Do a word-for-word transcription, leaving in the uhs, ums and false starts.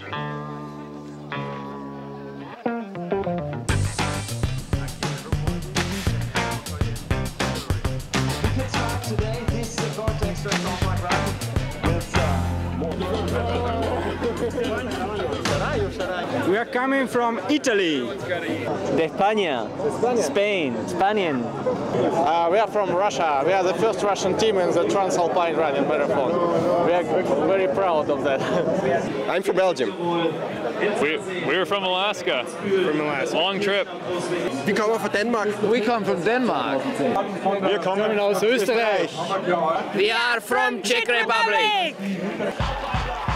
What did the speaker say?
Today, this is the Vortex Transalpine Run with uh, We are coming from Italy. De España, Spain, Spanian. Uh, we are from Russia. We are the first Russian team in the Transalpine Run in marathon. We are very proud of that. I'm from Belgium. We, we were from Alaska. From Alaska. Long trip. We come from Denmark. We come from Denmark. Wir kommen aus Österreich. We are from Czech Republic.